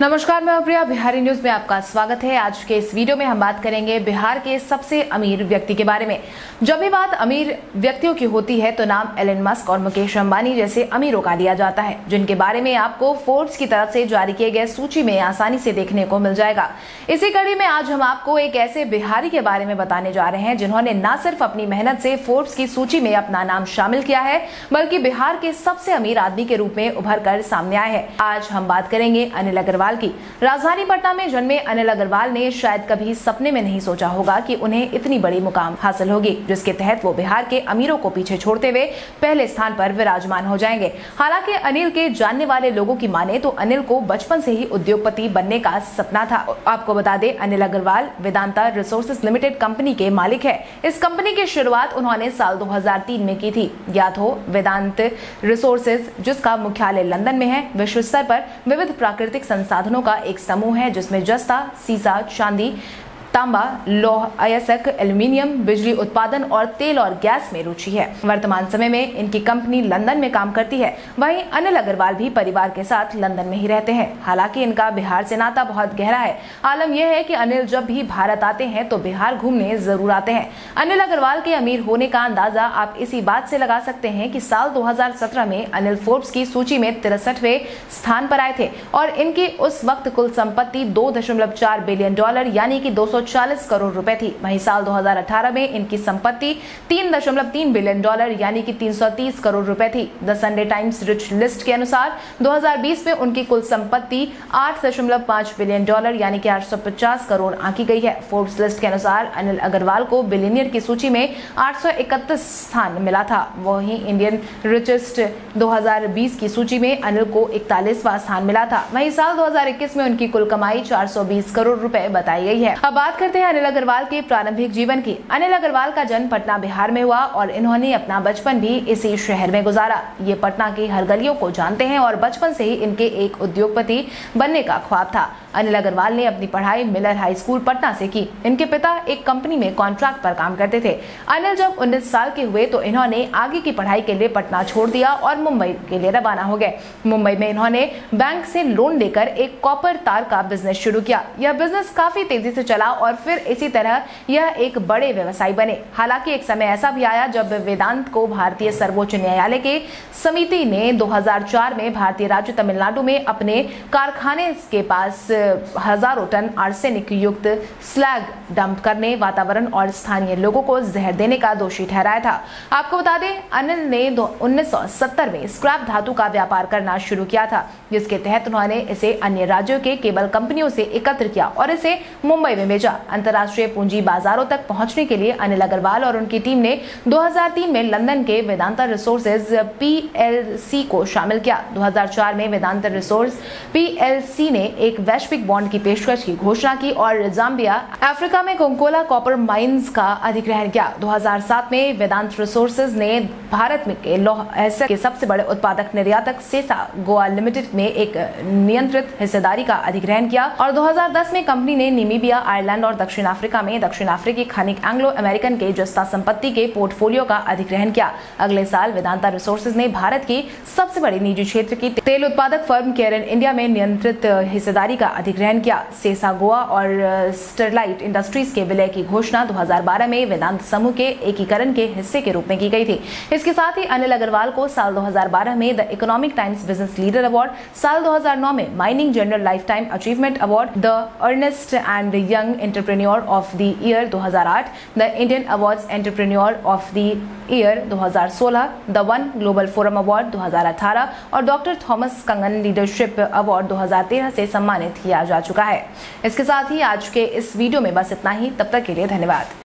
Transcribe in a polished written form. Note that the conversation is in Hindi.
नमस्कार, मैं प्रिया, बिहारी न्यूज में आपका स्वागत है। आज के इस वीडियो में हम बात करेंगे बिहार के सबसे अमीर व्यक्ति के बारे में। जब भी बात अमीर व्यक्तियों की होती है तो नाम एलन मस्क और मुकेश अंबानी जैसे अमीरों का लिया जाता है, जिनके बारे में आपको फोर्ब्स की तरफ से जारी किए गए सूची में आसानी से देखने को मिल जाएगा। इसी कड़ी में आज हम आपको एक ऐसे बिहारी के बारे में बताने जा रहे हैं जिन्होंने न सिर्फ अपनी मेहनत से फोर्ब्स की सूची में अपना नाम शामिल किया है, बल्कि बिहार के सबसे अमीर आदमी के रूप में उभर कर सामने आए हैं। आज हम बात करेंगे अनिल अग्रवाल की। राजधानी पटना में जन्मे अनिल अग्रवाल ने शायद कभी सपने में नहीं सोचा होगा कि उन्हें इतनी बड़ी मुकाम हासिल होगी, जिसके तहत वो बिहार के अमीरों को पीछे छोड़ते हुए पहले स्थान पर विराजमान हो जाएंगे। हालांकि अनिल के जानने वाले लोगों की माने तो अनिल को बचपन से ही उद्योगपति बनने का सपना था। आपको बता दें, Anil Agarwal Vedanta resources limited company के मालिक है। इस कंपनी की शुरुआत उन्होंने साल 2003 में की थी। ज्ञात हो, वेदांत रिसोर्सेज, जिसका मुख्यालय लंदन में है, विश्व स्तर पर विविध प्राकृतिक संसाधनों का एक समूह है जिसमें जस्ता, सीसा, चांदी, तांबा, लौह अयस्क, एल्यूमीनियम, बिजली उत्पादन और तेल और गैस में रुचि है। वर्तमान समय में इनकी कंपनी लंदन में काम करती है। वहीं अनिल अग्रवाल भी परिवार के साथ लंदन में ही रहते हैं। हालांकि इनका बिहार से नाता बहुत गहरा है। आलम यह है कि अनिल जब भी भारत आते हैं तो बिहार घूमने जरूर आते हैं। अनिल अग्रवाल के अमीर होने का अंदाजा आप इसी बात से लगा सकते हैं कि साल 2017 में अनिल फोर्ब्स की सूची में 63वें स्थान पर आए थे और इनकी उस वक्त कुल संपत्ति $2.4 बिलियन यानी कि 240 करोड़ रुपए थी। वहीं साल 2018 में इनकी संपत्ति $3.3 बिलियन यानी कि 330 करोड़ रुपए थी। The Sunday Times rich list के अनुसार 2020 में उनकी कुल संपत्ति $8.5 बिलियन यानी कि 850 करोड़ आंकी गई है। फोर्ब्स लिस्ट के अनुसार अनिल अग्रवाल को बिलियनियर की सूची में 831 स्थान मिला था। वहीं इंडियन रिचेस्ट 2020 की सूची में अनिल को 41वां स्थान मिला था। वहीं साल 2021 में उनकी कुल कमाई 420 करोड़ रुपए बताई गई है। अब बात करते हैं अनिल अग्रवाल के प्रारंभिक जीवन की। अनिल अग्रवाल का जन्म पटना बिहार में हुआ और इन्होंने अपना बचपन भी इसी शहर में गुजारा। ये पटना की हर गलियों को जानते हैं और बचपन से ही इनके एक उद्योगपति बनने का ख्वाब था। अनिल अग्रवाल ने अपनी पढ़ाई मिलर हाई स्कूल पटना से की। इनके पिता एक कंपनी में कॉन्ट्रैक्ट पर काम करते थे। अनिल जब 19 साल के हुए तो इन्होंने आगे की पढ़ाई के लिए पटना छोड़ दिया और मुंबई के लिए रवाना हो गए। मुंबई में इन्होंने बैंक से लोन लेकर एक कॉपर तार का बिजनेस शुरू किया। यह बिजनेस काफी तेजी से चला और फिर इसी तरह यह एक बड़े व्यवसायी बने। हालांकि एक समय ऐसा भी आया जब वेदांत को भारतीय सर्वोच्च न्यायालय के समिति ने 2004 में भारतीय राज्य तमिलनाडु में अपने कारखाने के पास हजारों टन आर्सेनिक युक्त स्लैग डंप करने, वातावरण और स्थानीय लोगों को जहर देने का दोषी ठहराया था। आपको बता दें, अनिल ने 1970 में स्क्रैप धातु का व्यापार करना शुरू किया था, जिसके तहत उन्होंने इसे अन्य राज्यों के केबल कंपनियों से एकत्र किया और इसे मुंबई में बेचा। अंतर्राष्ट्रीय पूंजी बाजारों तक पहुंचने के लिए अनिल अग्रवाल और उनकी टीम ने 2003 में लंदन के वेदांता रिसोर्सेज PLC को शामिल किया। 2004 में वेदांता रिसोर्स PLC ने एक वैश्विक बॉन्ड की पेशकश की घोषणा की और जाम्बिया, अफ्रीका में कोंकोला कॉपर माइंस का अधिग्रहण किया। 2007 में वेदांत रिसोर्सेज ने भारत में के लौह अयस्क के सबसे बड़े उत्पादक निर्यातक सेसा गोवा लिमिटेड में एक नियंत्रित हिस्सेदारी का अधिग्रहण किया और 2010 में कंपनी ने नामीबिया, आयरलैंड और दक्षिण अफ्रीका में दक्षिण अफ्रीकी खनिक एंग्लो अमेरिकन के जस्ता संपत्ति के पोर्टफोलियो का अधिग्रहण किया। अगले साल वेदांता रिसोर्सेज ने भारत की सबसे बड़ी निजी क्षेत्र की तेल उत्पादक फर्म केरन इंडिया में नियंत्रित हिस्सेदारी का अधिग्रहण किया। सेसा गोवा और स्टरलाइट इंडस्ट्रीज के विलय की घोषणा 2012 में वेदांत समूह के एकीकरण के हिस्से के रूप में की गई थी। इसके साथ ही अनिल अग्रवाल को साल 2012 में the Economic Times business leader award, साल 2009 में mining general life achievement award, the Ernst and Young entrepreneur of the year 2008, the Indian awards entrepreneur of the year 2016, the one global forum award 2018 और doctor Thomas Cangan leadership award 2013 से सम्मानित किया जा चुका है। इसके साथ ही आज के इस वीडियो में बस इतना ही। तब तक के लिए धन्यवाद।